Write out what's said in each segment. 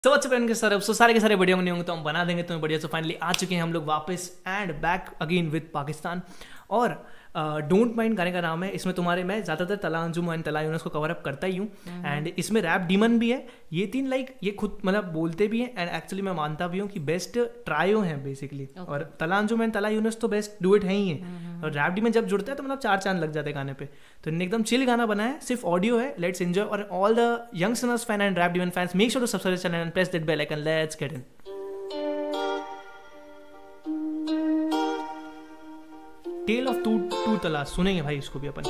तो अच्छे फ्रेंड के सर अब सारे के सारे बढ़िया नहीं होंगे तो हम बना देंगे तुम्हें बढ़िया। तो फाइनली आ चुके हैं हम लोग वापस and back again with Pakistan. और डोंट माइंड गाने का नाम है। इसमें तुम्हारे मैं ज़्यादातर तला अंजुम एंड तला यूनुस को कवर अप करता ही हूँ। एंड इसमें रैप डीमन भी है। ये तीन लाइक ये खुद मतलब बोलते भी हैं एंड एक्चुअली मैं मानता भी हूँ कि बेस्ट ट्रायो हैं बेसिकली। और तला अंजुम एंड तला यूनुस तो बेस्ट डुएट है ही है। और रैप डीमन जब जुड़ता है तो मतलब चार चांद लग जाते हैं गाने पे। तो इन्हें एकदम चिल गाना बना है, सिर्फ ऑडियो है। Let's enjoy. और all the young sinners fan and rap demon fans, make sure to subscribe channel and press that bell icon. Let's get in. Tale of two तला सुनेंगे भाई इसको भी अपन।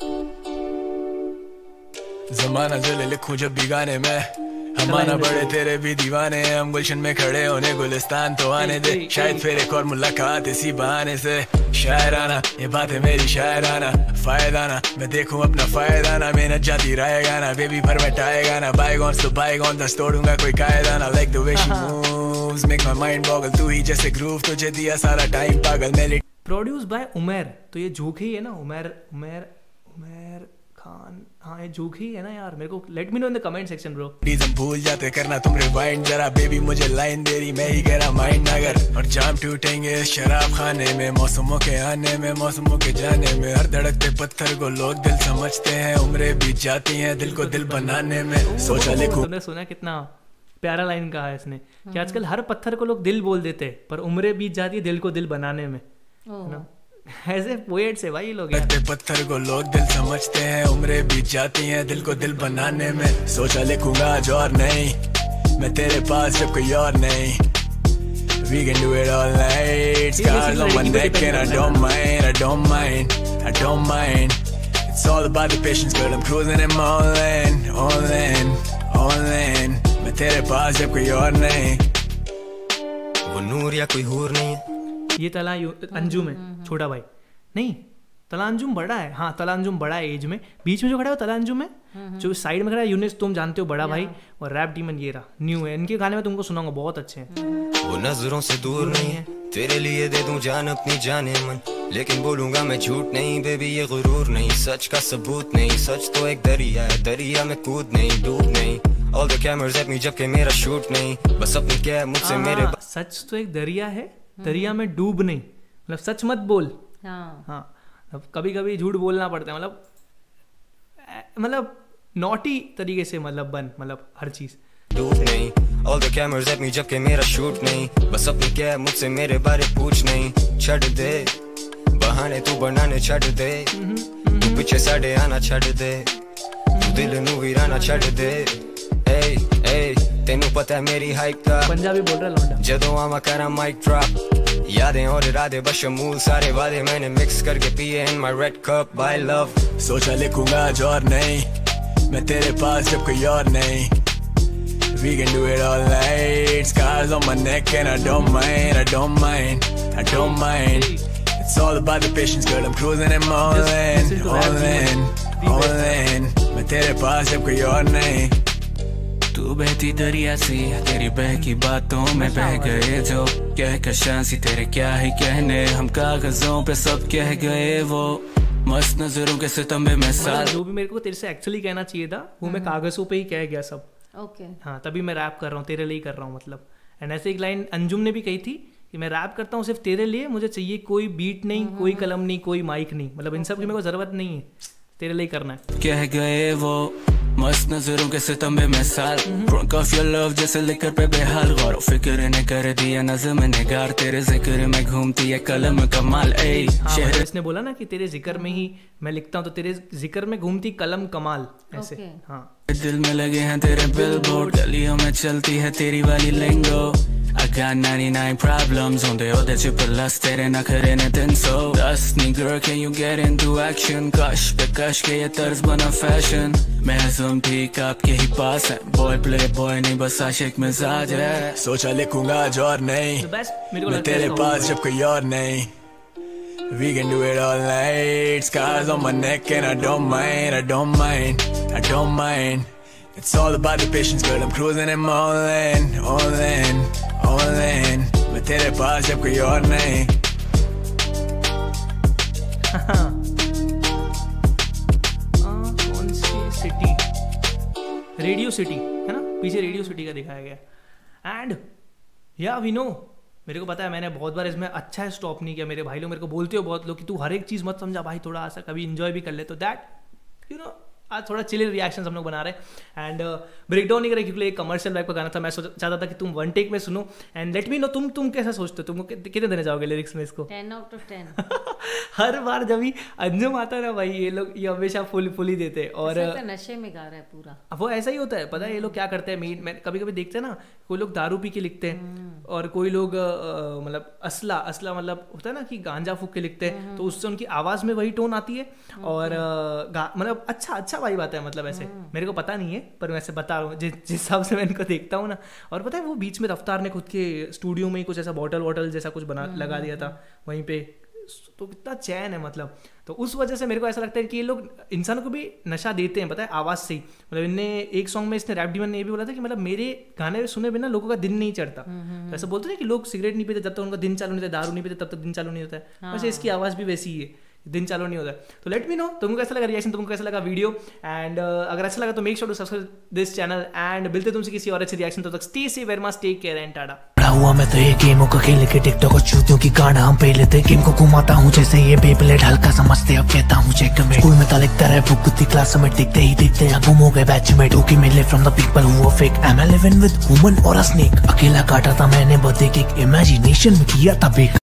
जमाना जो ले लिखूं जब भी गाने में, हमारा बड़े तेरे भी दीवाने हैं। हम गुलशन में खड़े होने गुलिस्तान तो आने दे, शायद फिर एक और मुलाकात इसी बहाने से। शायराना ये बात है मेरी शायराना, फायदा ना मैं देखूं अपना फायदा ना। मेहनत जाती रहेगा ना बेबी परमिट आएगा ना। बायगॉन्स तो बायगॉन्स तोड़ूंगा कोई कायदा ना। Like the way she moves make my mind boggle. तू ही जैसे ग्रूव तुझे दिया सारा टाइम पागल। मेरी प्रोड्यूस बाय उमर। तो ये झूठी ही है ना, उमर खान। हाँ ये झूठी है ना यार। मेरे को let me know in the comment section bro. हम भूल जाते करना तुम रिवाइंड जरा। बेबी मुझे लाइन दे रही मैं ही कह रहा माइंड अगर। और जाम टूटेंगे शराब खाने में, मौसमों के आने में मौसमों के जाने में। हर धड़कते पत्थर को लोग दिल समझते हैं, उम्रें बीत जाती हैं दिल को दिल बनाने में। सोचा लिखूं। तुमने सुना कितना प्यारा लाइन कहा है इसने कि आजकल हर पत्थर को लोग दिल बोल देते हैं पर उम्रें बीत जाती है दिल को दिल बनाने में। ऐसे पोएट से भाई लोग पत्थर को लोग दिल समझते हैं, उम्रें बीत जाती हैं दिल को दिल बनाने में। सोचा लिखूंगा आज और नहीं, मैं तेरे पास जब कोई और नहीं। We can do it all night, scars on my neck and I don't mind. It's all about the patience, girl, I'm cruising in my all in. मैं तेरे पास जब कोई और नहीं। वो नूर या कोई हूर नहीं है। ये तला अंजुम है छोटा भाई। नहीं तला अंजुम बड़ा है। हाँ तला अंजुम बड़ा है एज में। बीच में जो खड़ा है वो तला अंजुम है। जो साइड में खड़ा है यूनिस तुम जानते हो बड़ा भाई। और रैप डीमन ये रहा न्यू है। इनके गाने में तुमको सुनाऊंगा बहुत अच्छे हैं। वो नजरों से दूर नहीं है, तेरे लिए दे दूं जान अपनी जाने मन। लेकिन बोलूंगा मैं झूठ नहीं बेबी ये गुरूर नहीं। सच का सबूत नहीं, सच तो एक दरिया है, दरिया में कूद नहीं डूब नहीं। All the cameras at me जबकि मेरा शूट नहीं। बस अपनी क्या मुझसे मेरे सच तो एक दरिया है, दरिया में डूब नहीं। मतलब सच मत बोल। हाँ कभी कभी झूठ बोलना पड़ता है। मतलब नॉटी तरीके से मतलब हर चीज डूब नहीं। All the cameras at me जबकि मेरा शूट नहीं। बस अपनी क्या मुझसे मेरे बारे पूछ नहीं। छड़ दे बहाने तू बनाने छड़ दे। तू पीछे साढ़े आना छड़ दे। तू दिल नू वीराना छड़ दे। तेनू पता है मेरी हाइप का। पंजाबी बोल रहा लौंडा। जदों आमा करा माइक ड्रॉप, यादें और इरादे बशमूल सारे वादे मैंने मिक्स करके पिए in my red cup by love. सोचा लिखूंगा आज और नहीं, मैं तेरे पास जब कोई और नहीं। We can do it all night, scars on my neck and I don't mind. It's all about the patience, girl, I'm cruising in my all in. मैं तेरे पास जब कोई और नहीं। तू बहती दरिया सी, तेरी बह की बातों में बह गए जो। कहकशां सी तेरे क्या ही कहने, हम कागजों पे सब कह गए। वो मस्त नजरों के सितंबे में साल। जो भी मेरे को तेरे से एक्चुअली कहना चाहिए था वो मैं कागजों पे ही कह गया सब। ओके हाँ तभी मैं रैप कर रहा हूँ, तेरे लिए कर रहा हूँ मतलब। एंड ऐसे एक लाइन अंजुम ने भी कही थी कि मैं रैप करता हूँ सिर्फ तेरे लिए, मुझे चाहिए कोई बीट नहीं, कोई कलम नहीं, कोई माइक नहीं। मतलब इन सब की मेरे को जरूरत नहीं है, तेरे लिए करना है। कह गए वो मस्त नजरों के सितंबे में साल। ड्रंक ऑफ योर लव जैसे लिकर पे बेहाल। गौर फिक्र ने कर दिया नज़म निगार, तेरे जिक्र में घूमती है कलम कमाल। शहर इसने बोला ना कि तेरे जिक्र में ही मैं लिखता हूँ तो तेरे जिक्र में घूमती कलम कमाल ऐसे। हाँ दिल में लगे हैं तेरे बिलबोर्ड, गलियों में चलती है तेरी वाली लिंगो। I got 99 problems on the other triple plus तेरे नखरे ने 300। Dust me girl can you get into action, कश पे कश के ये तर्ज बना फैशन। महज़ूम ठीक आपके ही पास है, बॉय प्ले बॉय नहीं बस आशिक मिजाज है। सोचा लिखूंगा आज और नहीं, मैं तेरे पास जब कोई और नहीं। We can do it all night, scars on my neck and I don't mind. It's all about the patience, girl, I'm cruising in my all in. मैं तेरे पास जब कोई और नहीं। कौन सी सिटी? रेडियो सिटी है ना, पीछे रेडियो सिटी का दिखाया गया। एंड या वी नो, मेरे को पता है मैंने बहुत बार इसमें अच्छा स्टॉप नहीं किया। मेरे भाई लोग मेरे को बोलते हो बहुत लोग कि तू हर एक चीज़ मत समझा भाई, थोड़ा सा कभी इंजॉय भी कर ले। तो दैट यू नो आज थोड़ा चिल रिएक्शन हम लोग बना रहे हैं एंड ब्रेक डाउन नहीं करे क्योंकि एक कमर्शियल टाइप का गाना था। मैं चाहता था कि तुम वन टेक में सुनो एंड लेट मी नो तुम कैसा सोचते हो, तुम कितने देने जाओगे लिरिक्स में इसको? 10 out of 10। हर बार जब भी अंजुम आता है ना भाई, ये हमेशा फुल ही देते हैं। और नशे में गा रहा है पूरा, वो ऐसा ही होता है। पता है ये लोग क्या करते हैं, मैं कभी कभी देखते हैं ना, कोई लोग दारू पी के लिखते हैं और कोई लोग मतलब असला मतलब होता है ना कि गांजा फूक के लिखते हैं, तो उससे उनकी आवाज में वही टोन आती है और मतलब अच्छा वाइब आता है। मतलब ऐसे मेरे को पता नहीं है पर मैं ऐसे बता रहा हूँ जिस हिसाब से मैं इनको देखता हूँ ना। और पता है वो बीच में रफ्तार ने खुद के स्टूडियो में ही कुछ ऐसा बॉटल जैसा कुछ बना लगा दिया था वहीं पे, तो कितना चैन है मतलब। तो उस वजह से मेरे को ऐसा लगता है कि ये लोग इंसानों को भी नशा देते हैं, पता है, आवाज़ से ही। मतलब इनने एक सॉन्ग में इसने रैप डीमन ने ये भी बोला था कि मतलब मेरे गाने सुने बिना लोगों का दिन नहीं चढ़ता। तो ऐसा बोलते हैं कि लोग सिगरेट नहीं पीते जब तक उनका दिन चालू नहीं होता, दारू नहीं पीते तब तक दिन चालू नहीं होता है। वैसे इसकी आवाज़ भी वैसी ही है, दिन चालू नहीं होता है। तो लेट मी नो तुमको कैसा लगा रिएक्शन, तुमको कैसा लगा वीडियो एंड अगर अच्छा लगा तो make sure to subscribe this channel and मिलते तुमसे किसी और अच्छे रिएक्शन। तब तक stay safe, very much, take care and tata. हुआ मैं तो ये गेमों का खेल के टिकटॉक और चूतियों की गाना हम पे लेते, गेम को घुमाता हूँ जैसे ये बेब्लेड, हल्का समझते अब कहता हूँ चेक में। स्कूल में तो लिखता रहे बुक थी, क्लास में दिखते ही दिखते हैं गुम हो गए बैचमेट। ओके मिले from the people who are fake, am I living with human और अ स्नेक। अकेला काटा था मैंने बर्थडे केक, इमेजिनेशन में किया था बेक।